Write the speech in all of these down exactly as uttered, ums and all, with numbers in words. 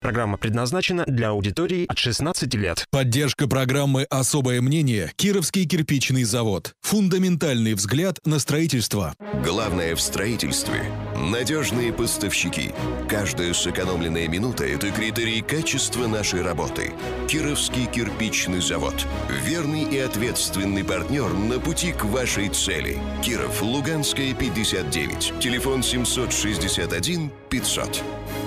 Программа предназначена для аудитории от шестнадцати лет. Поддержка программы «Особое мнение» Кировский кирпичный завод. Фундаментальный взгляд на строительство. Главное в строительстве – надежные поставщики. Каждая сэкономленная минута – это критерий качества нашей работы. Кировский кирпичный завод. Верный и ответственный партнер на пути к вашей цели. Киров, Луганская, пятьдесят девять. Телефон семьсот шестьдесят один пятьсот.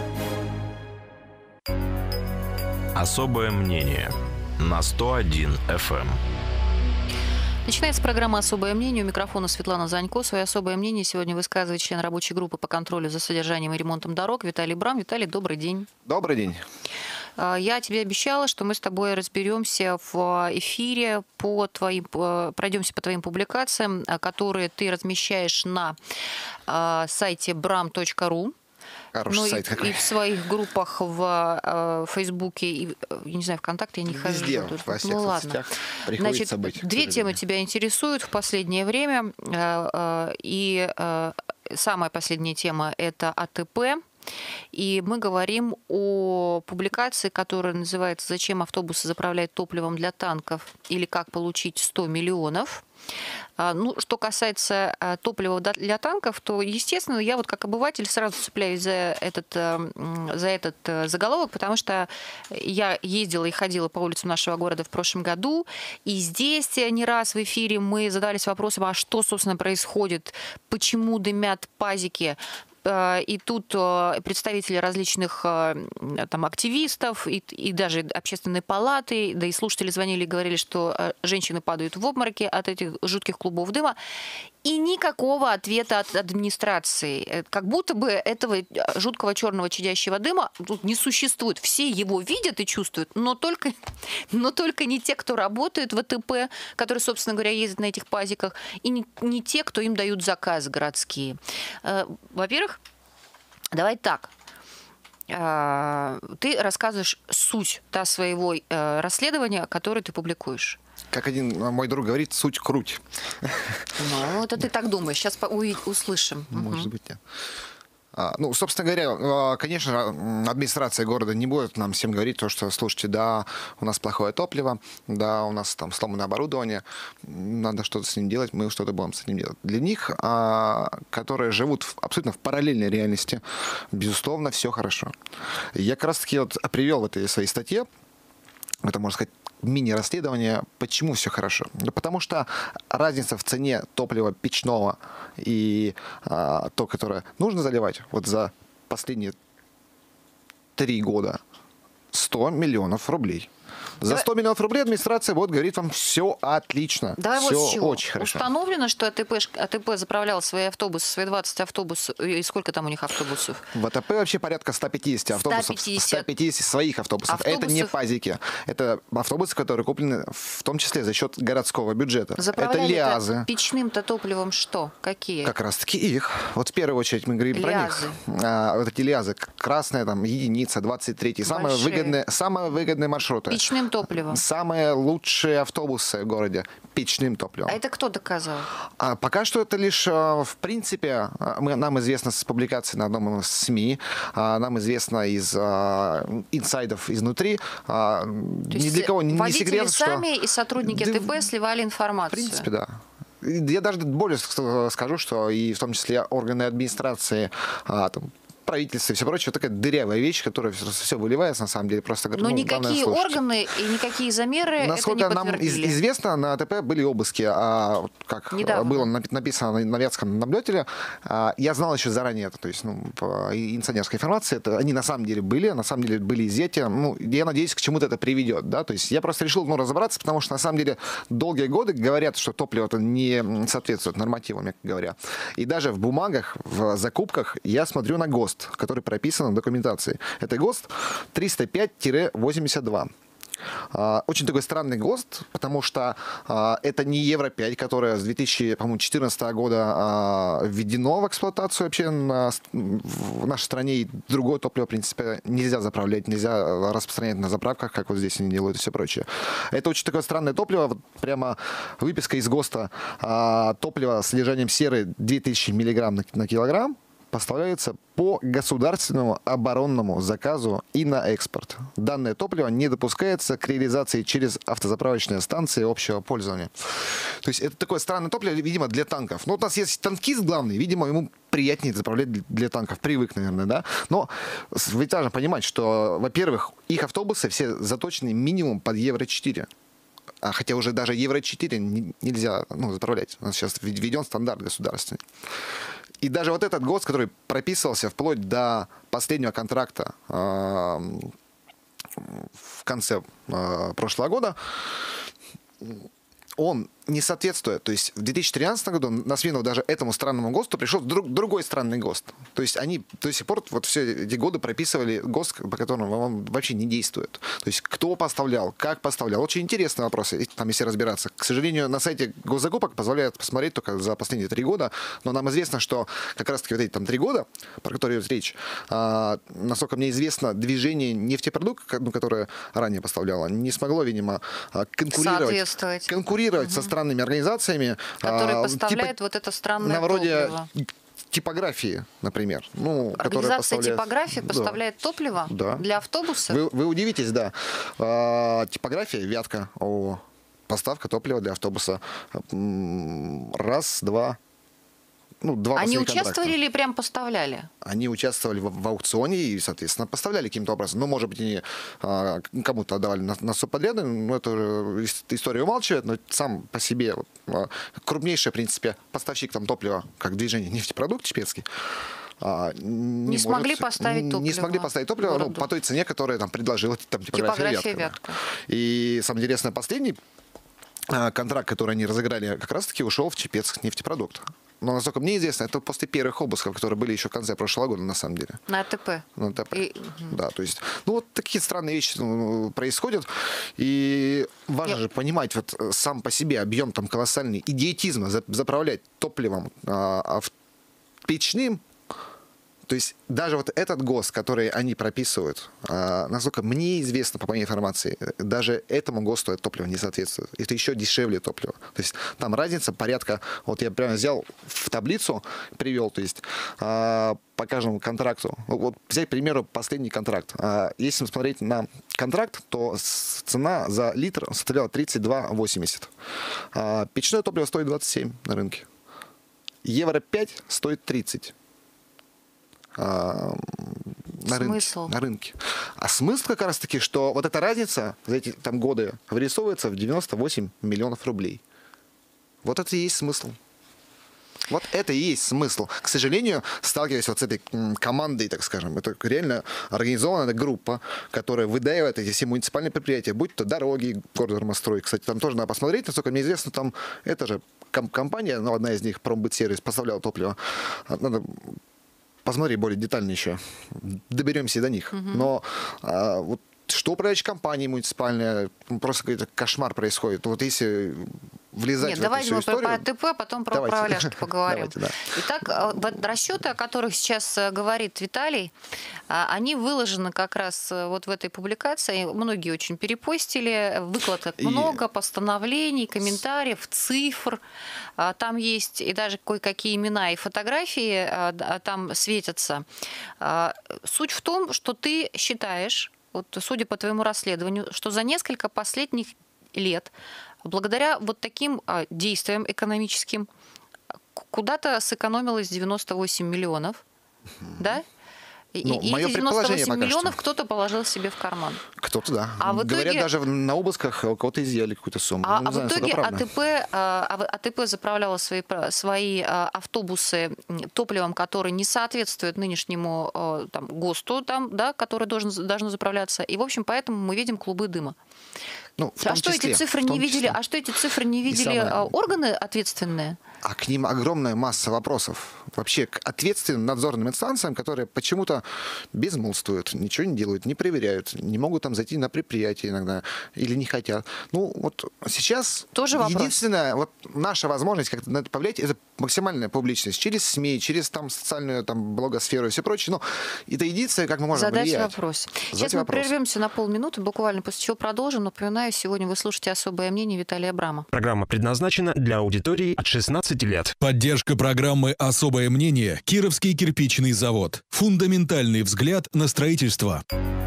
Особое мнение на сто один эф эм. Начинается программа «Особое мнение». У микрофона Светлана Занько. Свое особое мнение сегодня высказывает член рабочей группы по контролю за содержанием и ремонтом дорог Виталий Брам. Виталий, добрый день. Добрый день. Я тебе обещала, что мы с тобой разберемся в эфире, по твоим, пройдемся по твоим публикациям, которые ты размещаешь на сайте бram точка ру. Хороший ну, сайт и, какой. и в своих группах в э, Фейсбуке, и, я не знаю, ВКонтакте я не хожу. Везде, во всех ну, соцсетях приходится Значит, быть. Две темы тебя интересуют в последнее время. Э, э, и э, самая последняя тема – это а тэ пэ. И мы говорим о публикации, которая называется «Зачем автобусы заправляют топливом для танков» или «Как получить сто миллионов». Ну, что касается топлива для танков, то, естественно, я вот как обыватель сразу цепляюсь за этот, за этот заголовок, потому что я ездила и ходила по улицам нашего города в прошлом году, и здесь не раз в эфире мы задались вопросом, а что, собственно, происходит, почему дымят пазики. И тут представители различных там, активистов и, и даже общественной палаты, да и слушатели звонили и говорили, что женщины падают в обмороки от этих жутких клубов дыма. И никакого ответа от администрации. Как будто бы этого жуткого черного чадящего дыма тут не существует. Все его видят и чувствуют, но только, но только не те, кто работает в а тэ пэ, которые, собственно говоря, ездят на этих пазиках, и не, не те, кто им дают заказы городские. Во-первых, давай так. Ты рассказываешь суть да, своего расследования, которое ты публикуешь. Как один мой друг говорит, суть круть. Ну, это ты так думаешь. Сейчас услышим. Может быть, нет. Ну, собственно говоря, конечно, администрация города не будет нам всем говорить то, что, слушайте, да, у нас плохое топливо, да, у нас там сломанное оборудование, надо что-то с ним делать, мы что-то будем с ним делать. Для них, которые живут абсолютно в параллельной реальности, безусловно, все хорошо. Я как раз-таки вот привел в этой своей статье, это, можно сказать, мини-расследование, почему все хорошо. Да потому что разница в цене топлива печного и а, то, которое нужно заливать, вот за последние три года сто миллионов рублей. За сто миллионов рублей администрация вот говорит вам, все отлично, Давай все вот с чего. очень хорошо. Установлено, что а тэ пэ, а тэ пэ заправлял свои автобусы, свои двадцать автобусов, и сколько там у них автобусов? В а тэ пэ вообще порядка ста пятидесяти автобусов, сто пятьдесят. ста пятидесяти своих автобусов. автобусов. Это не пазики, это автобусы, которые куплены в том числе за счет городского бюджета. Заправляли это ЛиАЗы. Печным-то топливом что? Какие? Как раз таки их. Вот в первую очередь мы говорим ЛиАЗы. про них. А, вот эти ЛиАЗы, красная там единица, двадцать три, самые выгодные, самые выгодные маршруты. Печным топливом. Самые лучшие автобусы в городе печным топливом. А это кто доказал? А пока что это лишь, в принципе, мы, нам известно с публикации на одном из СМИ, нам известно из а, инсайдов изнутри. А, ни для кого не, не секрет, что... сами и сотрудники да, а тэ пэ сливали информацию. В принципе, да. Я даже более скажу, что и в том числе органы администрации, а, там, правительство и все прочее, такая дырявая вещь, которая все выливается, на самом деле, просто... Но ну, никакие органы и никакие замеры Насколько это не нам из известно, на а тэ пэ были обыски, а, как Недавно. было написано на Вятском наблюдателе, а, я знал еще заранее это, то есть ну, по инсайдерской информации, это, они на самом деле были, на самом деле были изъятия, ну, я надеюсь, к чему-то это приведет, да, то есть я просто решил ну, разобраться, потому что на самом деле долгие годы говорят, что топливо это не соответствует нормативам, мягко говоря, и даже в бумагах, в закупках я смотрю на ГОСТ, который прописан в документации. Это ГОСТ триста пять восемьдесят два. Очень такой странный ГОСТ, потому что это не Евро пять, которое с две тысячи четырнадцатого года введено в эксплуатацию вообще на, в нашей стране. И другое топливо, в принципе, нельзя заправлять, нельзя распространять на заправках, как вот здесь они делают и все прочее. Это очень такое странное топливо, вот прямо выписка из ГОСТа. Топливо с содержанием серы две тысячи миллиграмм на, на килограмм. поставляется по государственному оборонному заказу и на экспорт. Данное топливо не допускается к реализации через автозаправочные станции общего пользования. То есть это такое странное топливо, видимо, для танков. Ну, у нас есть танкист главный, видимо, ему приятнее заправлять для танков. Привык, наверное, да? Но ведь важно понимать, что, во-первых, их автобусы все заточены минимум под евро четыре. А хотя уже даже евро четыре нельзя, ну, заправлять. У нас сейчас введен стандарт государственный. И даже вот этот ГОСТ, который прописывался вплоть до последнего контракта э, в конце э, прошлого года, он не соответствует. То есть в две тысячи тринадцатом году на смену даже этому странному ГОСТу пришел друг, другой странный ГОСТ. То есть они до сих пор вот все эти годы прописывали ГОСТ, по которому он вообще не действует. То есть кто поставлял, как поставлял. Очень интересные вопросы, там, если разбираться. К сожалению, на сайте госзакупок позволяют посмотреть только за последние три года. Но нам известно, что как раз-таки вот эти там три года, про которые идет речь, а, насколько мне известно, движение нефтепродуктов, ну, которое ранее поставляло, не смогло, видимо, конкурировать, конкурировать угу. со странными организациями, которые а, поставляют типа, вот это странное на вроде топливо. Типографии, например. Ну, Организация поставляет... типографии поставляет да. топливо да. для автобуса? Вы, вы удивитесь, да. А, типография, Вятка, о, поставка топлива для автобуса. Раз, два. Ну, два Они участвовали контракта. или прям поставляли? Они участвовали в, в аукционе и, соответственно, поставляли каким-то образом. Ну, может быть, они а, кому-то отдавали на, на субподряды, но это уже история умалчивает, но сам по себе вот, а, крупнейший, в принципе, поставщик там топлива, как движение нефтепродукт Чепецкий, а, не, не может, смогли поставить топливо. Не смогли поставить топливо ну, по той цене, которая там предложила там, типография, типография Вятка. Вятка. И, самое интересное, последний а, контракт, который они разыграли, как раз-таки ушел в Чепецк нефтепродукт. Но, насколько мне известно, это после первых обысков, которые были еще в конце прошлого года, на самом деле. На АТП. На АТП. И... Да, то есть, ну, вот такие странные вещи ну, происходят. И важно Я... же понимать, вот сам по себе объем там колоссальный идиотизма заправлять топливом а, печным. То есть даже вот этот ГОСТ, который они прописывают, а, насколько мне известно, по моей информации, даже этому ГОСТу это топливо не соответствует. Это еще дешевле топливо. То есть там разница порядка, вот я прямо взял в таблицу, привел, то есть а, по каждому контракту. Вот взять, к примеру, последний контракт. А, если смотреть на контракт, то цена за литр составляла тридцать два восемьдесят. А, печное топливо стоит двадцать семь на рынке. Евро пять стоит тридцать. На рынке, на рынке. А смысл как раз таки, что вот эта разница за эти там годы вырисовывается в девяносто восемь миллионов рублей. Вот это и есть смысл. Вот это и есть смысл. К сожалению, сталкиваясь вот с этой командой, так скажем, это реально организованная группа, которая выдаивает эти все муниципальные предприятия, будь то дороги, Гордормострой. Кстати, там тоже надо посмотреть, насколько мне известно, там это же компания, ну, одна из них, Промбытсервис, поставляла топливо. Надо посмотри более детально еще. Доберемся до них. Угу. Но а, вот что управляющая компания муниципальная, просто какой-то кошмар происходит. Вот если влезать Нет, в давайте эту мы всю историю... про АТП, а потом про управляшки поговорим. Давайте, да. Итак, расчеты, о которых сейчас говорит Виталий, они выложены как раз вот в этой публикации. Многие очень перепостили, выкладок и... много, постановлений, комментариев, цифр. Там есть и даже кое-какие имена и фотографии там светятся. Суть в том, что ты считаешь, вот, судя по твоему расследованию, что за несколько последних лет благодаря вот таким а, действиям экономическим куда-то сэкономилось девяносто восемь миллионов, mm-hmm. да? И, ну, и эти девяносто восемь миллионов кто-то положил себе в карман. Кто-то, да. А в итоге... Говорят, даже на обысках у кого-то изъяли какую-то сумму. А, ну, а в знаю, итоге АТП, а, АТП заправляла свои, свои автобусы топливом, который не соответствует нынешнему там, ГОСТу, там, да, который должен, должен заправляться. И, в общем, поэтому мы видим клубы дыма. Ну, а что числе, эти цифры не видели? А что эти цифры не видели самое... органы ответственные? А к ним огромная масса вопросов. Вообще к ответственным надзорным инстанциям, которые почему-то безмолвствуют, ничего не делают, не проверяют, не могут там зайти на предприятие иногда или не хотят. Ну вот сейчас тоже единственная вот наша возможность как-то на это повлиять, это максимальная публичность через СМИ, через там социальную там блогосферу и все прочее. Но это единственное, как мы можем Задать влиять. вопрос. Задать Сейчас мы вопрос. прервемся на полминуты, буквально, после чего продолжим. Напоминаю, сегодня вы слушаете «Особое мнение» Виталия Абрама. Программа предназначена для аудитории от шестнадцати шестнадцать лет. Поддержка программы «Особое мнение» Кировский кирпичный завод. Фундаментальный взгляд на строительство.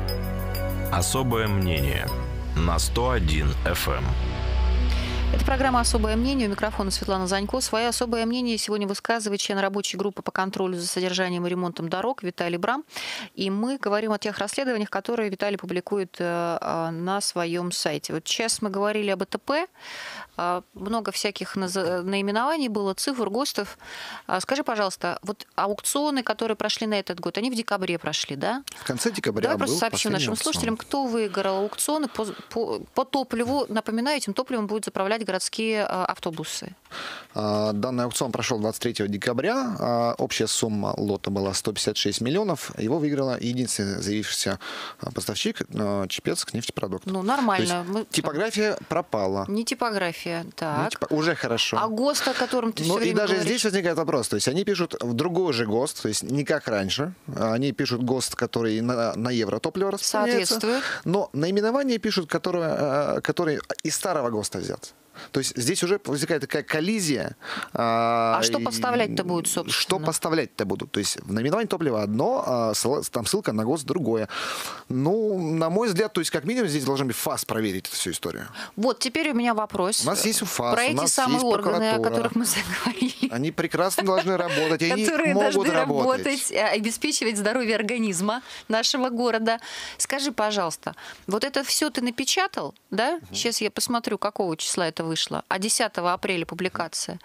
Особое мнение на сто один эф эм. Это программа «Особое мнение». У микрофона Светлана Занько. Свое особое мнение сегодня высказывает член рабочей группы по контролю за содержанием и ремонтом дорог Виталий Брам. И мы говорим о тех расследованиях, которые Виталий публикует на своем сайте. Вот сейчас мы говорили об АТП. Много всяких наименований было, цифр, ГОСТов. Скажи, пожалуйста, вот аукционы, которые прошли на этот год, они в декабре прошли, да? В конце декабря. Давай просто сообщим нашим аукцион. слушателям, кто выиграл аукционы по, по, по топливу. Напоминаю, этим топливом будут заправлять городские автобусы. Данный аукцион прошел двадцать третьего декабря. Общая сумма лота была сто пятьдесят шесть миллионов. Его выиграла единственный заявившийся поставщик Чепецк нефтепродукт. Ну, нормально. То есть Мы... Типография пропала. Не типография. Так. Ну, типа, уже хорошо. А ГОСТ, о котором ты ну, все время и даже говоришь? здесь возникает вопрос. То есть они пишут в другой же ГОСТ, то есть не как раньше. Они пишут ГОСТ, который на, на евротопливо распространяется. Соответствует. Но наименование пишут, которое, который из старого ГОСТа взят. То есть здесь уже возникает такая коллизия. А, а что поставлять-то будет, собственно? Что поставлять-то будут? То есть в наименовании топлива одно, а там ссылка на ГОСТ другое. Ну, на мой взгляд, то есть как минимум здесь должен быть ФАС проверить эту всю историю. Вот, теперь у меня вопрос. У нас есть ФАС, про у эти нас самые есть органы, о прокуратура. которых мы заговорили. Они прекрасно должны работать, и они которые могут должны работать. работать, обеспечивать здоровье организма нашего города. Скажи, пожалуйста, вот это все ты напечатал, да? Угу. Сейчас я посмотрю, какого числа это вышло. А десятого апреля публикация.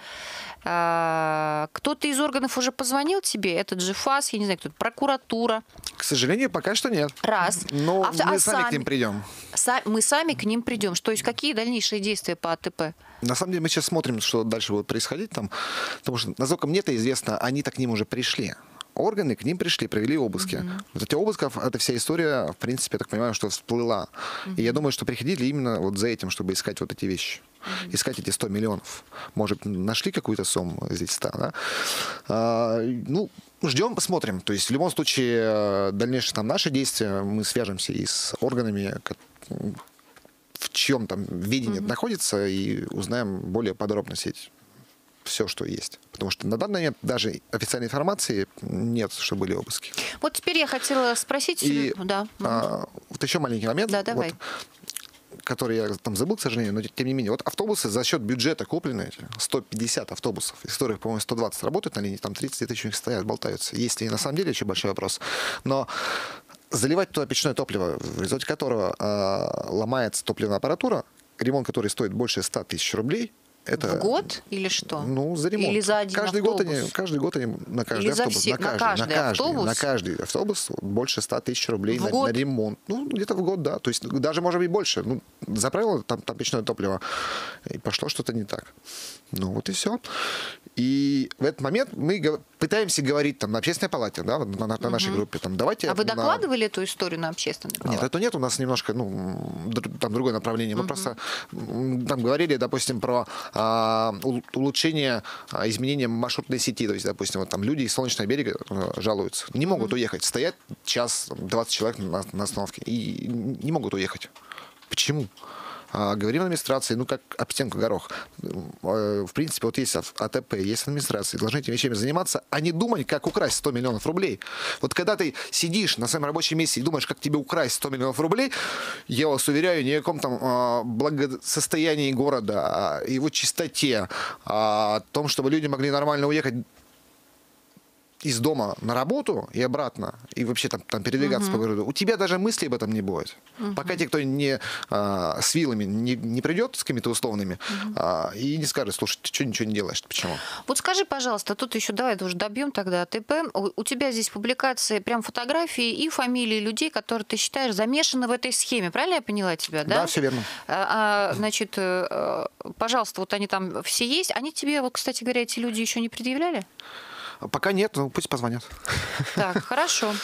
А, кто-то из органов уже позвонил тебе? Этот же ФАС, я не знаю, кто-то, прокуратура? К сожалению, пока что нет. Раз. Но а, мы а сами, сами к ним придем. Са- мы сами к ним придем. То есть какие дальнейшие действия по АТП? На самом деле мы сейчас смотрим, что дальше будет происходить там, потому что, насколько мне-то известно, они-то к ним уже пришли. Органы к ним пришли, провели обыски. Mm-hmm. Вот эти обысков, эта вся история, в принципе, я так понимаю, что всплыла. Mm-hmm. И я думаю, что приходили именно вот за этим, чтобы искать вот эти вещи. Mm-hmm. Искать эти сто миллионов. Может, нашли какую-то сумму здесь ста, да? А, ну, ждем, посмотрим. То есть в любом случае дальнейшие там наши действия, мы свяжемся и с органами, в чьем там видении mm-hmm. это находится, и узнаем более подробно сеть. Все, что есть. Потому что на данный момент даже официальной информации нет, что были обыски. Вот теперь я хотела спросить... И да. а, вот еще маленький момент, да, давай. Вот, который я там забыл, к сожалению, но тем не менее. Вот автобусы за счет бюджета куплены, сто пятьдесят автобусов, из которых, по-моему, сто двадцать работают на линии, там тридцать тысяч у них стоят, болтаются. Есть ли на самом деле еще большой вопрос. Но заливать туда печное топливо, в результате которого э, ломается топливная аппаратура, ремонт который стоит больше ста тысяч рублей, это, в год или что? Ну, за ремонт. Или за один каждый автобус? Год они, каждый год они на каждый Или автобус. все, на, каждый, на, каждый на, каждый, автобус? на каждый автобус больше ста тысяч рублей на, на ремонт. Ну, где-то в год, да. То есть даже, может быть, больше. Ну, заправило там, там печное топливо, и пошло что-то не так. Ну, вот и все. И в этот момент мы пытаемся говорить там на общественной палате, да, на, на, на нашей угу. группе. Там, давайте а вы на... докладывали эту историю на общественной палате? Нет, это нет. У нас немножко, ну, там другое направление. Мы угу. просто там говорили, допустим, про а, улучшение, а, изменение маршрутной сети. То есть, допустим, вот там люди из Солнечного берега а, жалуются. Не могут угу. уехать. Стоят час, двадцать человек на, на остановке. И не могут уехать. Почему? А, говорим администрации, ну, как об стенку горох. В принципе, вот есть АТП, есть администрация, должны этими вещами заниматься, а не думать, как украсть сто миллионов рублей. Вот когда ты сидишь на своем рабочем месте и думаешь, как тебе украсть сто миллионов рублей, я вас уверяю, ни о каком там а, благосостоянии города, о его чистоте, о том, чтобы люди могли нормально уехать из дома на работу и обратно, и вообще там, там передвигаться uh-huh. по городу, у тебя даже мысли об этом не будет. Uh-huh. Пока те, кто не а, с вилами не, не придет, с какими-то условными, uh-huh. а, и не скажет, слушай, ты что ничего не делаешь, почему? Вот скажи, пожалуйста, тут еще, давай уже добьем тогда АТП. У, у тебя здесь публикации, прям фотографии и фамилии людей, которые ты считаешь замешаны в этой схеме. Правильно я поняла тебя, да? Да, все верно. А, а, значит, пожалуйста, вот они там все есть. Они тебе, вот, кстати говоря, эти люди еще не предъявляли? Пока нет, но пусть позвонят. Так, хорошо.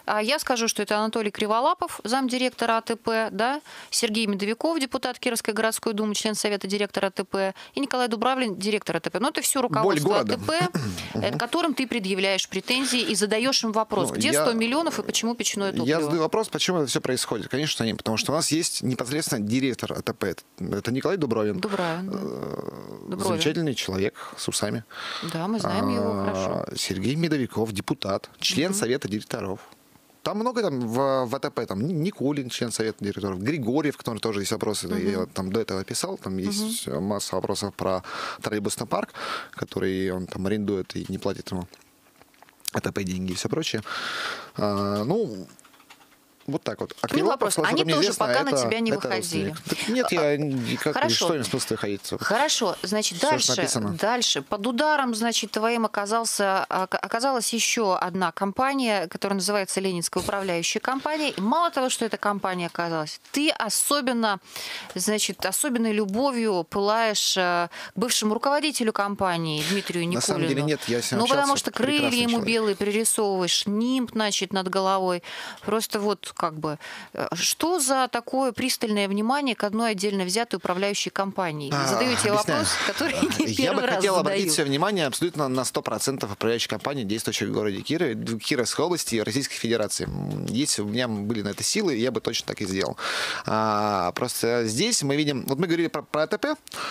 А я скажу, что это Анатолий Криволапов, замдиректора АТП, да, Сергей Медовиков, депутат Кировской городской думы, член совета директора АТП, и Николай Дубравлин, директор АТП. Но это все руководство АТП, которым ты предъявляешь претензии и задаешь им вопрос, ну, где я, сто миллионов и почему печное топливо? Я задаю вопрос, почему это все происходит. Конечно, нет, потому что у нас есть непосредственно директор АТП. Это Николай Дубравин. Дубравин, да. Дубравин. Замечательный человек с усами. Да, мы знаем а, его хорошо. Сергей Медовиков, депутат, член угу. совета директоров. Там много там в, в АТП, там Никулин, член совета директоров, Григорьев, который тоже есть вопросы, uh-huh. я там до этого писал, там uh-huh. есть масса вопросов про троллейбусный парк, который он там арендует и не платит ему АТП деньги и все прочее. А, ну, вот так вот. А ну, вопрос. Они тоже известно, пока это, на тебя не выходили. Нет, я как, Хорошо. Что им смысл выходить? Хорошо. Значит, дальше, дальше. Под ударом, значит, твоим оказался, оказалась еще одна компания, которая называется Ленинская управляющая компания. И мало того, что эта компания оказалась, ты особенно, значит, особенной любовью пылаешь к бывшему руководителю компании Дмитрию Никулину. На самом деле нет, я с ним Ну, потому что крылья ему человек. белые пририсовываешь, нимб, значит, над головой. Просто вот как бы, что за такое пристальное внимание к одной отдельно взятой управляющей компании? А, Задаю тебе вопрос, который не первый раз Я бы хотел задаю. обратить все внимание абсолютно на сто процентов управляющей компании, действующей в городе Кирове, Кировской области и Российской Федерации. Если у меня были на это силы, я бы точно так и сделал. А, просто здесь мы видим, вот мы говорили про, про АТП,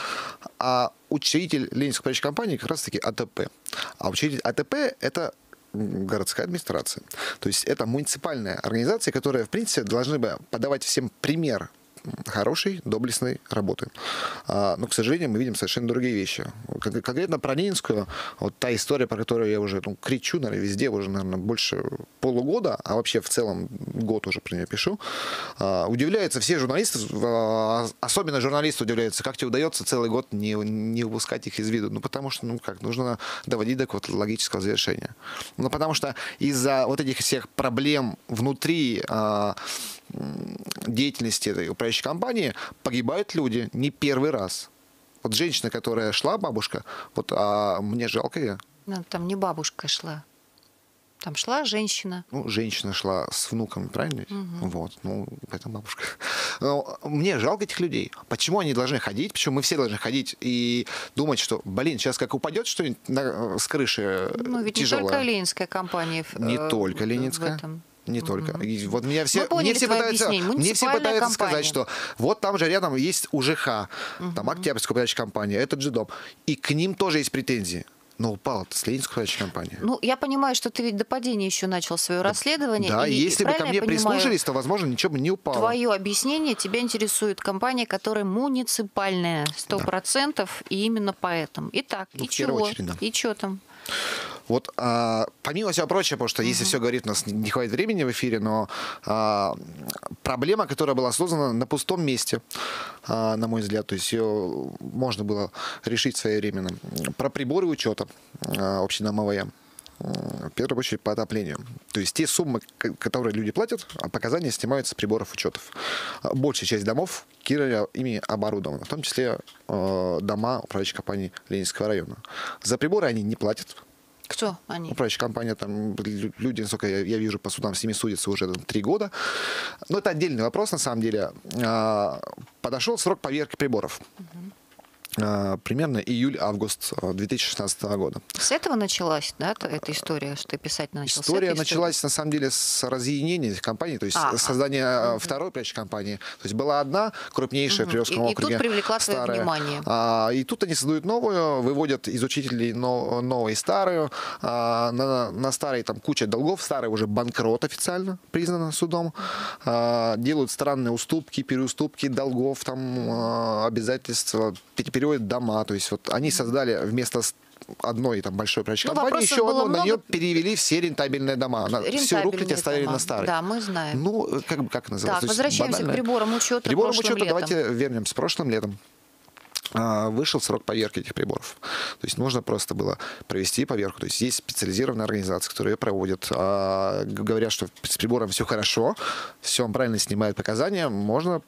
а учредитель Ленинской управляющей компании как раз-таки АТП. А учредитель АТП – это городская администрация. То есть это муниципальная организация, которая, в принципе, должны бы подавать всем пример хорошей, доблестной работы. А, но, к сожалению, мы видим совершенно другие вещи. Конкретно про Ленинскую, вот та история, про которую я уже ну, кричу, наверное, везде, уже, наверное, больше полугода, а вообще в целом год уже про нее пишу, а, удивляются все журналисты, а, особенно журналисты удивляются, как тебе удается целый год не, не выпускать их из виду. Ну, потому что, ну, как, нужно доводить до какого-то логического завершения. Ну, потому что из-за вот этих всех проблем внутри а, деятельности этой управляющей компании погибают люди не первый раз. Вот женщина, которая шла, бабушка, вот а мне жалко ее. Ну, там не бабушка шла. Там шла женщина. Ну, женщина шла с внуками, правильно? Угу. Вот, ну, поэтому бабушка. Но мне жалко этих людей. Почему они должны ходить? Почему мы все должны ходить и думать, что, блин, сейчас как упадет что-нибудь на, с крыши ну, ведь тяжелое. Не только Ленинская компания. Не э, только Ленинская. Не mm-hmm. только. И вот меня все, мне все пытаются, мне все пытаются сказать, что вот там же рядом есть УЖХ, mm-hmm. там Октябрьская управляющая компания, этот же дом. И к ним тоже есть претензии. Но упала-то с Ленинской управляющей компании. Ну, я понимаю, что ты ведь до падения еще начал свое расследование. Да, и, если и, бы ко мне прислушались, то, возможно, ничего бы не упало. Твое объяснение, тебя интересует компания, которая муниципальная, сто процентов, да. И именно поэтому. Итак, ну, и чего? Очередь, да. И что там? Вот, а, помимо всего прочего, потому что, uh-huh. если все говорить, у нас не хватит времени в эфире, но а, проблема, которая была создана на пустом месте, а, на мой взгляд, то есть ее можно было решить своевременно. Про приборы учета а, общедомовые, в первую очередь по отоплению. То есть те суммы, которые люди платят, показания снимаются с приборов учетов. Большая часть домов в Кирове ими оборудована, в том числе э, дома управляющей компании Ленинского района. За приборы они не платят. Кто они? Управляющая компания, там люди, насколько я, я вижу, по судам с ними судятся уже три года. Но это отдельный вопрос, на самом деле. Э, подошел срок поверки приборов. Угу. Примерно июль-август две тысячи шестнадцатого года. С этого началась, да, эта история, что ты писать начал? История началась, истории? На самом деле, с разъединения компаний, то есть а, создания а, второй управляющей компании. То есть была одна крупнейшая угу. в Приволжском округе. И тут привлекла твое внимание. А, и тут они создают новую, выводят из учителей новую и старую. А, на, на старой там куча долгов, старая уже банкрот официально признана судом. А, делают странные уступки, переуступки долгов, там а, обязательства, переводят дома. То есть вот они создали вместо одной там большой управляющей ну, компании еще одну, много... на нее перевели все рентабельные дома. Все рухлить оставили на старой. Да, мы знаем. Ну, как, как называется? Так, возвращаемся банально. К приборам учета Приборам учета летом. Давайте вернемся. Прошлым летом вышел срок поверки этих приборов. То есть нужно просто было провести поверку. То есть есть специализированная организация, которая ее проводит. А, говорят, что с прибором все хорошо, все он правильно снимает показания, можно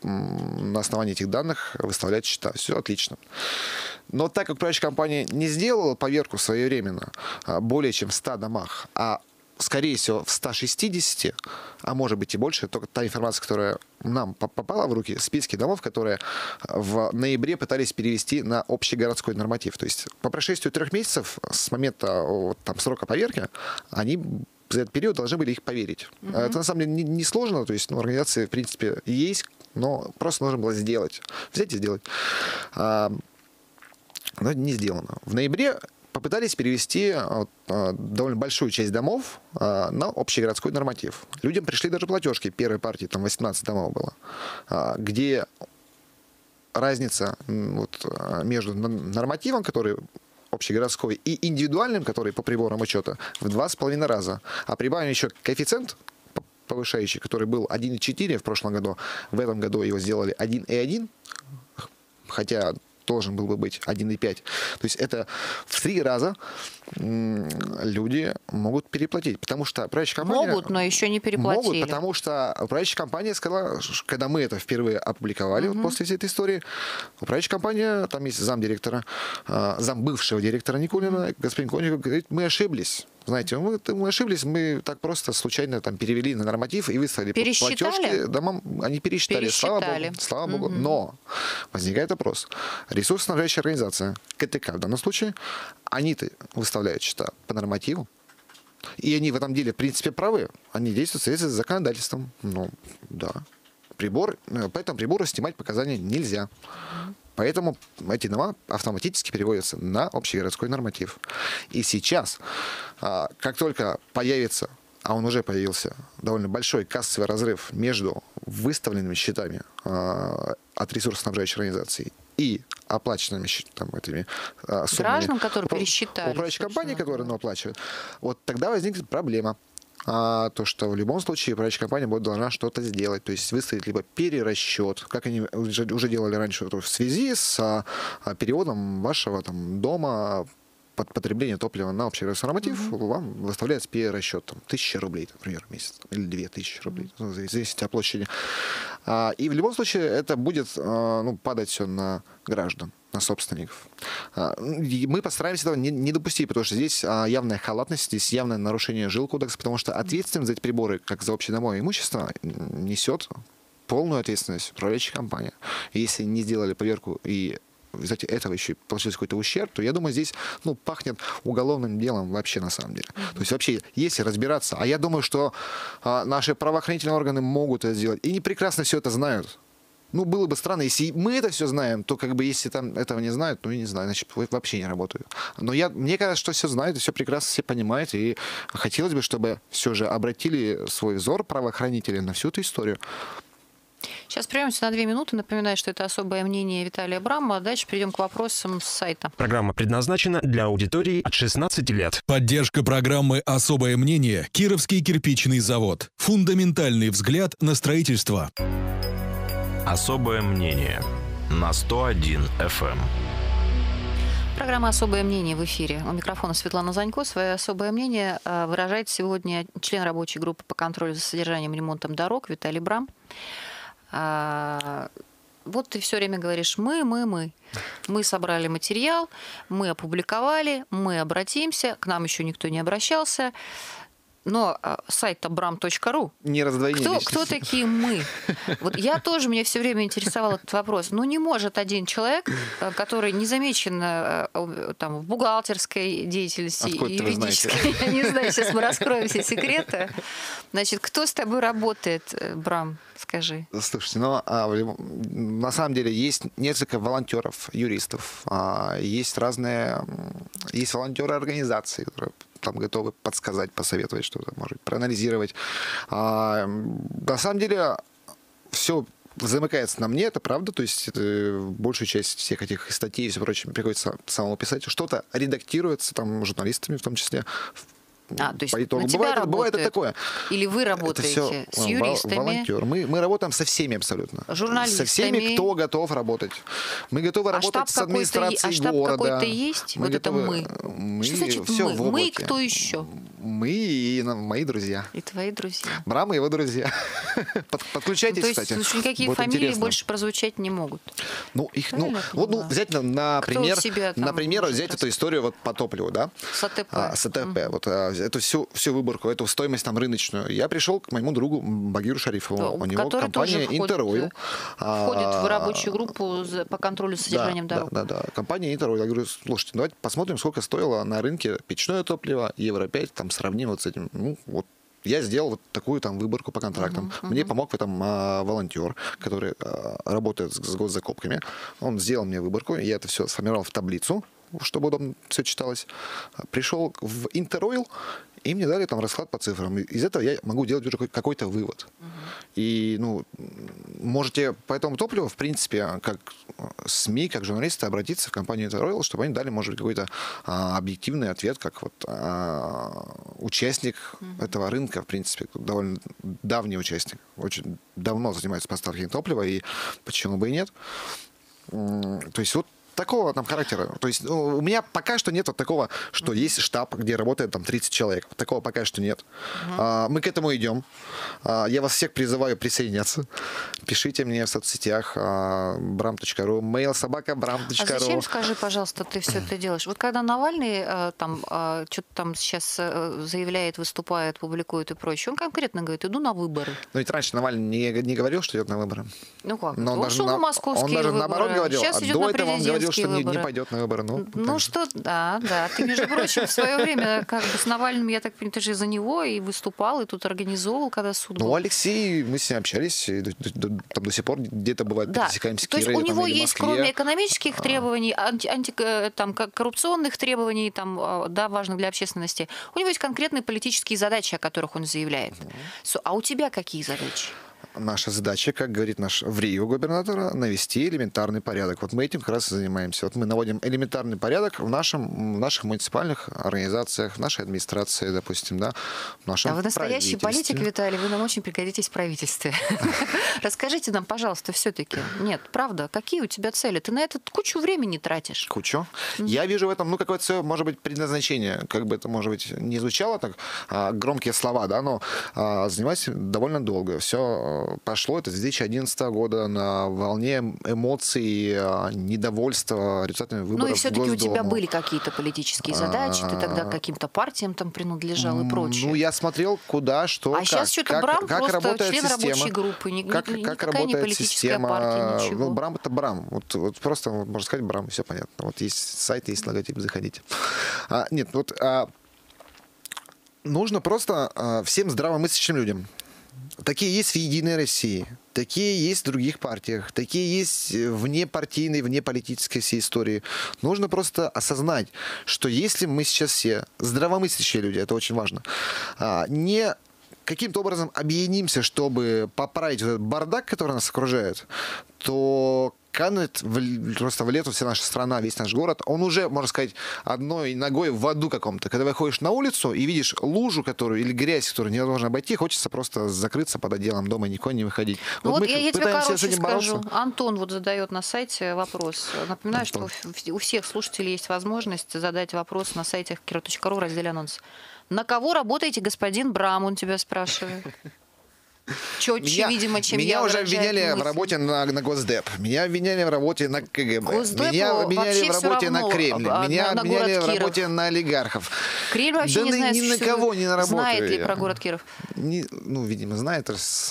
на основании этих данных выставлять счета. Все отлично. Но так как управляющая компания не сделала поверку своевременно более чем в ста домах, а скорее всего, в ста шестидесяти, а может быть и больше, только та информация, которая нам попала в руки, списки домов, которые в ноябре пытались перевести на общегородской норматив. То есть по прошествию трех месяцев с момента там, срока поверки, они за этот период должны были их поверить. Mm-hmm. Это на самом деле не, не сложно, то есть ну, организации, в принципе, есть, но просто нужно было сделать. Взять и сделать. А, но это не сделано. В ноябре попытались перевести довольно большую часть домов на общегородской норматив. Людям пришли даже платежки. Первой партии там восемнадцать домов было, где разница вот, между нормативом, который общегородской, и индивидуальным, который по приборам учета, в два с половиной раза. А прибавим еще коэффициент повышающий, который был один и четыре в прошлом году. В этом году его сделали один и один, хотя должен был бы быть один и пять. То есть это в три раза люди могут переплатить, потому что управляющая компания... Могут, но еще не переплатили. Могут, потому что управляющая компания сказала, когда мы это впервые опубликовали угу. после всей этой истории, управляющая компания, там есть замдиректора, зам бывшего директора Никулина, угу. господин Конников говорит, мы ошиблись. Знаете, мы, мы ошиблись, мы так просто случайно там перевели на норматив и выставили платежки домам. Они пересчитали, пересчитали. слава богу. Слава богу. Mm-hmm. Но возникает вопрос. Ресурсоснабжающая организация, КТК в данном случае, они-то выставляют счета по нормативу. И они в этом деле, в принципе, правы. Они действуют в соответствии с законодательством. Ну, да. Прибор, по этому прибору снимать показания нельзя. Поэтому эти дома автоматически переводятся на общегородской норматив. И сейчас, как только появится, а он уже появился, довольно большой кассовый разрыв между выставленными счетами от ресурсоснабжающей организации и оплаченными там, этими суммами. Граждан, которые пересчитали. Управляющей компании, которые ну, оплачивают. Вот тогда возникнет проблема. А то, что в любом случае управляющая компания будет должна что-то сделать, то есть выставить либо перерасчет, как они уже, уже делали раньше, в связи с а, переводом вашего там, дома под потребление топлива на общегородской норматив, mm-hmm. вам выставляется перерасчет там, тысяча рублей, например, в месяц, или две тысячи рублей, mm-hmm. в зависимости от площади. А, и в любом случае это будет а, ну, падать все на граждан, на собственников. Мы постараемся этого не, не допустить, потому что здесь явная халатность, здесь явное нарушение жилкодекса, потому что ответственность за эти приборы, как за общедомовое имущество, несет полную ответственность управляющая компания. И если не сделали поверку и из-за этого еще получился какой-то ущерб, то я думаю, здесь ну, пахнет уголовным делом вообще на самом деле. Mm-hmm. То есть вообще, если разбираться, а я думаю, что а, наши правоохранительные органы могут это сделать, и они прекрасно все это знают. Ну, было бы странно, если мы это все знаем, то как бы если там этого не знают, ну, я не знаю, значит, вообще не работают. Но я, мне кажется, что все знают, и все прекрасно все понимают, и хотелось бы, чтобы все же обратили свой взор правоохранители на всю эту историю. Сейчас прервемся на две минуты. Напоминаю, что это особое мнение Виталия Брамова. Дальше перейдем к вопросам с сайта. Программа предназначена для аудитории от шестнадцати лет. Поддержка программы «Особое мнение» Кировский кирпичный завод. Фундаментальный взгляд на строительство. Особое мнение на сто один эф эм. Программа «Особое мнение» в эфире. У микрофона Светлана Занько. Свое особое мнение выражает сегодня член рабочей группы по контролю за содержанием и ремонтом дорог Виталий Брам. Вот ты все время говоришь «мы, мы, мы». Мы собрали материал, мы опубликовали, мы обратимся, к нам еще никто не обращался. Но сайт-то брам точка ру. Не раздвоение кто, личности. Кто такие мы? Вот я тоже, меня все время интересовал этот вопрос. Ну, не может один человек, который не замечен там, в бухгалтерской деятельности, юридической, я не знаю, сейчас мы раскроем все секреты. Значит, кто с тобой работает, Брам? Скажи. Слушайте, ну, а, на самом деле есть несколько волонтеров, юристов, а, есть разные, есть волонтеры организаций, которые там готовы подсказать, посоветовать что-то, может, проанализировать. А, на самом деле все замыкается на мне, это правда, то есть это, большую часть всех этих статей и все прочее приходится самому писать. Что-то редактируется там журналистами в том числе. А, то есть по итогу. на тебя Бывает, работает, бывает это такое. Или вы работаете с юристами? Волонтер. Мы, мы работаем со всеми абсолютно. Журналистами. Со всеми, кто готов работать. Мы готовы а работать с администрацией а штаб города. какой-то есть? Мы вот готовы, это мы. мы. Что значит все мы? В мы и кто еще? Мы и мои друзья. И твои друзья. Брам и его друзья. Подключайтесь, ну, кстати. То есть никакие вот фамилии интересно. больше прозвучать не могут. Ну, их, ну, вот, ну, взять, например, например взять эту историю вот по топливу, да? С АТП. А, с АТП. Mm-hmm. Вот а, эту всю, всю выборку, эту стоимость там рыночную. Я пришел к моему другу Багиру Шарифову. Да, у него компания Интеройл. Входит в рабочую группу по контролю за содержанием да, дорог. Да, да, да. Компания Интеройл. Я говорю, слушайте, давайте посмотрим, сколько стоило на рынке печное топливо, евро пять, там сравним вот с этим. Ну, вот. Я сделал вот такую там выборку по контрактам. Uh-huh, uh-huh. Мне помог в этом а, волонтер, который а, работает с, с госзакупками. Он сделал мне выборку, я это все сформировал в таблицу, чтобы удобно все читалось. Пришел в Интеройл, и мне дали там расклад по цифрам. Из этого я могу делать уже какой-то вывод. Uh-huh. И, ну, можете по этому топливу, в принципе, как СМИ, как журналисты, обратиться в компанию Интеройл, чтобы они дали, может быть, какой-то а, объективный ответ, как вот а, участник uh-huh. этого рынка, в принципе, довольно давний участник. Очень давно занимается поставкой топлива, и почему бы и нет. То есть вот такого там характера. То есть ну, у меня пока что нет вот такого, что mm-hmm. есть штаб, где работает там тридцать человек. Такого пока что нет. Mm-hmm. А, мы к этому идем. А, я вас всех призываю присоединяться. Пишите мне в соцсетях а, брам точка ру, mail собака брам точка ру. А зачем, скажи, пожалуйста, ты все это делаешь? Вот когда Навальный а, там а, что-то там сейчас а, заявляет, выступает, публикует и прочее, он конкретно говорит, иду на выборы. Но ведь раньше Навальный не, не говорил, что идет на выборы. Ну как? Но он, он даже шел на, на московские он даже выборы. наоборот говорил, сейчас а идет до на этого он говорил, что не, выборы. не пойдет на выборы. Ну, ну что, да, да. Ты, между прочим, в свое время как бы с Навальным, я так понимаю, ты же за него и выступал, и тут организовывал, когда суд был. Ну, Алексей, мы с ним общались, и до, до, там до сих пор где-то бывает да. пересекаемся. То есть Кирой, у него там, есть, кроме экономических требований, анти, анти, там, коррупционных требований, там, да, важных для общественности, у него есть конкретные политические задачи, о которых он заявляет. Uh-huh. А у тебя какие задачи? Наша задача, как говорит наш в Рио губернатора, навести элементарный порядок. Вот мы этим как раз и занимаемся. Вот мы наводим элементарный порядок в, нашем, в наших муниципальных организациях, в нашей администрации, допустим, да, в нашем А вы настоящий политик, Виталий, вы нам очень пригодитесь в правительстве. Расскажите нам, пожалуйста, все-таки. Нет, правда, какие у тебя цели? Ты на это кучу времени тратишь. Кучу? Я вижу в этом, ну, какое-то свое, может быть, предназначение. Как бы это, может быть, не звучало так, громкие слова, да, но занимаюсь довольно долго. Все пошло это с две тысячи одиннадцатого года на волне эмоций, недовольства результатами выборов. Ну и все-таки у тебя были какие-то политические задачи, ты тогда каким-то партиям там принадлежал и прочее. Ну, я смотрел, куда, что, а как. сейчас что-то как, Брам как просто член система, рабочей группы, ни, как, ни, как никакая не политическая система. партия, ничего. Ну, Брам — это Брам. Вот, вот просто, можно сказать, Брам, все понятно. Вот есть сайт, есть логотип, заходите. А, нет, вот а, нужно просто а, всем здравомыслящим людям. Такие есть в «Единой России», такие есть в других партиях, такие есть вне партийной, вне политической всей истории. Нужно просто осознать, что если мы сейчас все здравомыслящие люди, это очень важно, не каким-то образом объединимся, чтобы поправить этот бардак, который нас окружает, то канет в, просто в лету вся наша страна, весь наш город, он уже, можно сказать, одной ногой в аду каком-то. Когда выходишь на улицу и видишь лужу, которую, или грязь, которую невозможно обойти, хочется просто закрыться под одеялом дома, никуда не выходить. Ну вот, вот я, я тебе короче с этим скажу. бороться. Антон вот задает на сайте вопрос. Напоминаю, Антон. что у всех слушателей есть возможность задать вопрос на сайте кира точка ру в разделе «Анонс». На кого работаете, господин Брам, он тебя спрашивает. Четче, меня, видимо, чем меня я уже обвиняли мысли. в работе на, на Госдеп, меня обвиняли в работе на КГБ, Госдепу меня обвиняли в работе равно, на Кремль, а, меня на, обвиняли на в Киров. работе на олигархов. Кремль вообще да не знает, ни на что кого не работаю. Знает ли я. про город Киров? Не, ну, видимо, знает. Раз,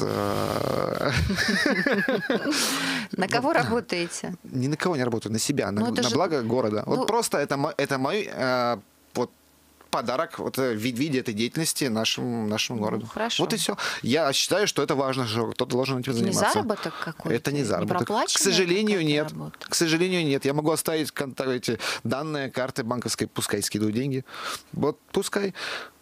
на кого работаете? Ни на кого не работаю, на себя, на, на благо города. Вот просто это мой подарок вот, в виде этой деятельности нашему, нашему ну, городу. Хорошо. Вот и все. Я считаю, что это важно, что кто-то должен этим заниматься. Не заработок какой-то? Это не заработок. Не К сожалению, нет. Работа? К сожалению, нет. Я могу оставить эти данные карты банковской, пускай скидывают деньги. Вот пускай.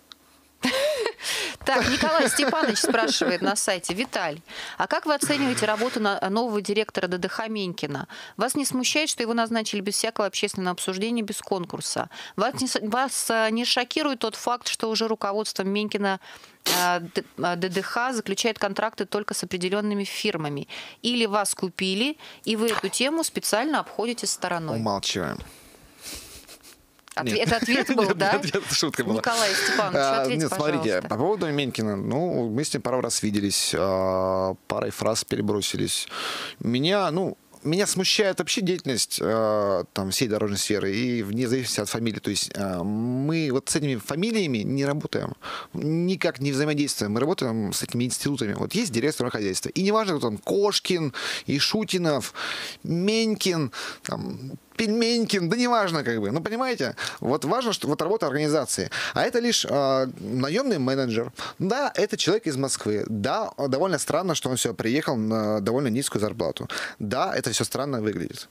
Так, Николай Степанович спрашивает на сайте. Виталий, а как вы оцениваете работу нового директора ДДХ Менькина? Вас не смущает, что его назначили без всякого общественного обсуждения, без конкурса? Вас не, вас не шокирует тот факт, что уже руководство Менькина ДДХ заключает контракты только с определенными фирмами? Или вас купили, и вы эту тему специально обходите стороной? Умалчиваем. Ответ, это ответ был, да? Ответ, шутка была. Николай Степанович, ответьте, Нет, смотрите, по поводу Менькина, ну, мы с ним пару раз виделись, парой фраз перебросились. Меня, ну, Меня смущает вообще деятельность э, там, всей дорожной сферы, и вне зависимости от фамилии. То есть э, мы вот с этими фамилиями не работаем, никак не взаимодействуем. Мы работаем с этими институтами. Вот есть директор хозяйства. И неважно, кто там Кошкин, Ишутинов, Менькин, там, Пельменькин, да неважно, как бы. Ну, понимаете? Вот важно, что вот работа организации. А это лишь э, наемный менеджер. Да, это человек из Москвы. Да, довольно странно, что он все приехал на довольно низкую зарплату. Да, это все странно выглядит.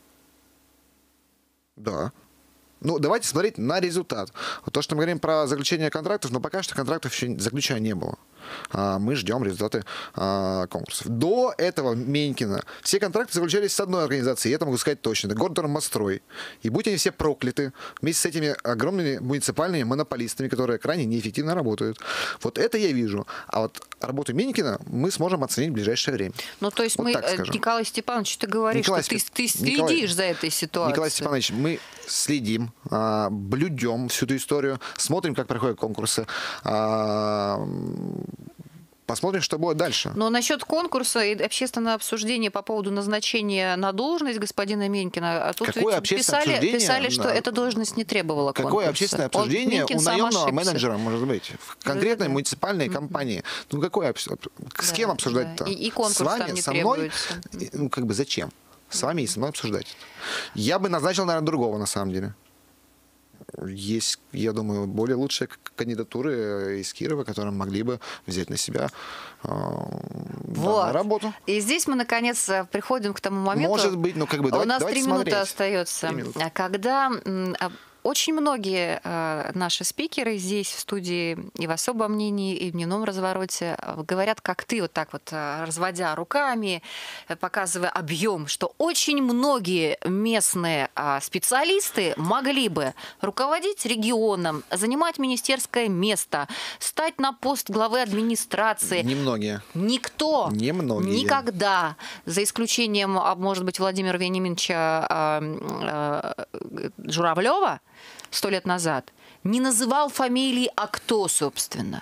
Да. Ну, давайте смотреть на результат. То, что мы говорим про заключение контрактов, но пока что контрактов еще заключения не было. Мы ждем результаты конкурсов. До этого Менькина все контракты заключались с одной организацией, я это могу сказать точно. Это Гордормострой. И будь они все прокляты вместе с этими огромными муниципальными монополистами, которые крайне неэффективно работают. Вот это я вижу. А вот работу Менькина мы сможем оценить в ближайшее время. Ну, то есть вот мы, Николай Степанович, ты говоришь, Николай что Сп... ты, ты следишь Николай... за этой ситуацией. Николай Степанович, мы следим, блюдем всю эту историю, смотрим, как проходят конкурсы. Посмотрим, что будет дальше. Но насчет конкурса и общественного обсуждения по поводу назначения на должность господина Менькина, тут Какое ведь писали, писали, что на... эта должность не требовала конкурса. Какое общественное обсуждение у наемного менеджера может быть в конкретной да, да. муниципальной компании? Mm-hmm. Ну какое с да, кем обсуждать-то? Да. И, и конкурс с вами, там не со мной? требуется. Ну как бы зачем? С вами и со мной обсуждать. Я бы назначил, наверное, другого на самом деле. Есть, я думаю, более лучшие кандидатуры из Кирова, которые могли бы взять на себя э, вот. работу. И здесь мы, наконец, приходим к тому моменту... Может быть, ну как бы давайте, у нас давайте три смотреть. минуты остается. Три минуты. Когда... Очень многие э, наши спикеры здесь, в студии, и в особом мнении, и в дневном развороте, говорят, как ты, вот так вот, э, разводя руками, э, показывая объем, что очень многие местные э, специалисты могли бы руководить регионом, занимать министерское место, стать на пост главы администрации. Немногие. Никто. Немногие. Никогда. За исключением, может быть, Владимира Вениаминовича э, э, Журавлева, сто лет назад, не называл фамилии, а кто, собственно.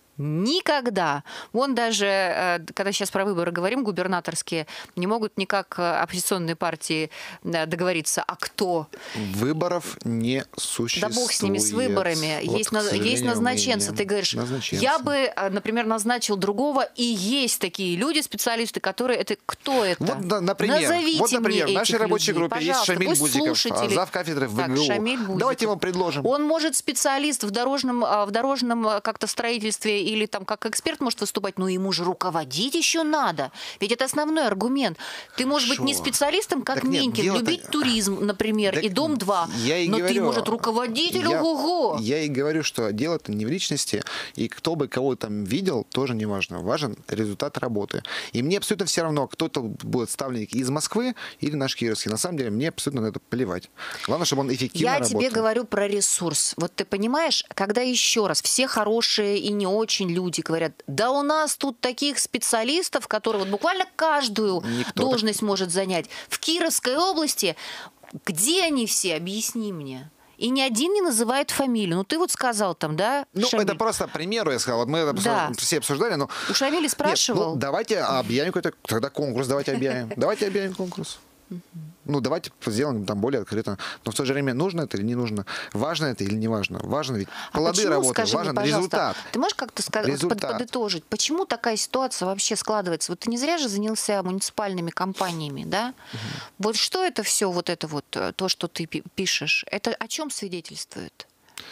Никогда. Вон даже, когда сейчас про выборы говорим, губернаторские, не могут никак оппозиционные партии договориться, а кто. Выборов не существует. Да бог с ними, с выборами. Вот, есть, есть назначенцы. Ты говоришь, назначенцы. Я бы, например, назначил другого, и есть такие люди, специалисты, которые... Это кто это? Вот, например, Назовите вот, например мне в нашей рабочей людей, группе есть Шамиль Бузиков, зав. Кафедры в ВГУ. Давайте ему предложим. Он может специалист в дорожном, в дорожном как-то строительстве или там как эксперт может выступать, но ему же руководить еще надо. Ведь это основной аргумент. Ты можешь Шо? быть не специалистом, как так Менькин, нет, любить туризм, например, так и Дом-два, и но говорю, ты, может, руководитель, я, ого-го. Я и говорю, что дело-то не в личности, и кто бы кого там видел, тоже не важно. Важен результат работы. И мне абсолютно все равно, кто-то будет ставленник из Москвы или наш Кировский. На самом деле, мне абсолютно на это плевать. Главное, чтобы он эффективно я работал. Я тебе говорю про ресурс. Вот ты понимаешь, когда еще раз все хорошие и не очень люди говорят, да у нас тут таких специалистов, которые вот буквально каждую Никто должность так... может занять. В Кировской области, где они все, объясни мне. И ни один не называет фамилию. Ну, ты вот сказал там, да, Ну, Шамиль? Это просто к примеру, я сказал. Вот мы это да. все обсуждали, но... У Шамиля спрашивал? Нет, ну, давайте объявим какой-то... Тогда конкурс давайте объявим. Давайте объявим конкурс. Ну, давайте сделаем там более открыто. Но в то же время нужно это или не нужно? Важно это или не важно? Важно ведь плоды а работы, важен мне, результат. Ты можешь как-то сказать, под, подытожить, почему такая ситуация вообще складывается? Вот ты не зря же занялся муниципальными компаниями, да? Угу. Вот что это все, вот это вот, то, что ты пишешь, это о чем свидетельствует?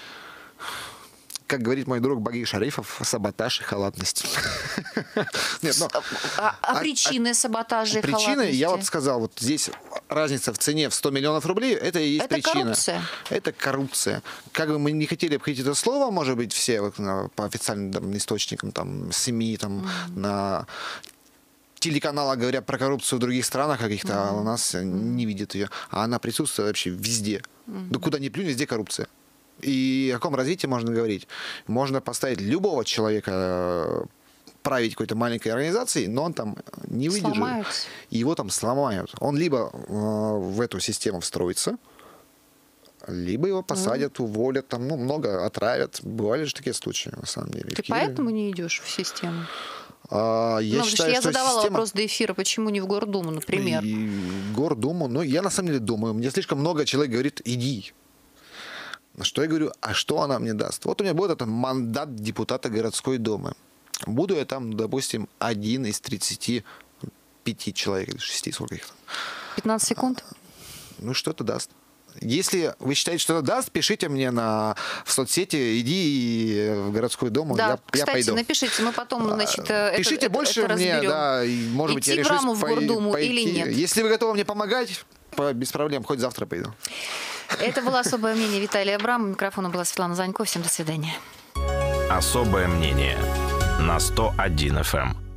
Как говорит мой друг Баги Шарифов, саботаж и халатность. Нет, но, а, а, а причины саботажа и причины, халатности? я вот сказал, вот здесь разница в цене в сто миллионов рублей, это и есть это причина. Коррупция. Это коррупция. Как бы мы не хотели обходить это слово, может быть, все вот, по официальным там, источникам, там, СМИ, там, mm-hmm. на телеканалах говорят про коррупцию в других странах каких-то, mm-hmm. а у нас mm-hmm. не видят ее. А она присутствует вообще везде. Mm-hmm. Да куда ни плюнь, везде коррупция. И о каком развитии можно говорить? Можно поставить любого человека править какой-то маленькой организацией, но он там не выдержит. Сломаются. Его там сломают. Он либо э, в эту систему встроится, Либо его посадят, mm. уволят, там, ну, много отравят. Бывали же такие случаи, на самом деле. Ты поэтому не идешь в систему? А, я ну, считаю, я что задавала система... вопрос до эфира, почему не в Гордуму, например? И Гордуму, ну, я на самом деле думаю, мне слишком много человек говорит, иди. На что я говорю, а что она мне даст? Вот у меня будет этот мандат депутата городской думы. Буду я там, допустим, один из тридцати пяти человек, или шести, сколько их там. пятнадцать секунд? Ну, что это даст? Если вы считаете, что это даст, пишите мне на, в соцсети, иди в городскую думу, да, я, кстати, я пойду. напишите, мы потом, значит, пишите это, больше это мне, разберем. да, и, может быть, Идти я в решусь раму в Гордуму пойти. или нет? Если вы готовы мне помогать, без проблем, хоть завтра пойду. Это было особое мнение Виталия Абрамова. У микрофона была Светлана Занько. Всем до свидания. Особое мнение на сто один эф эм.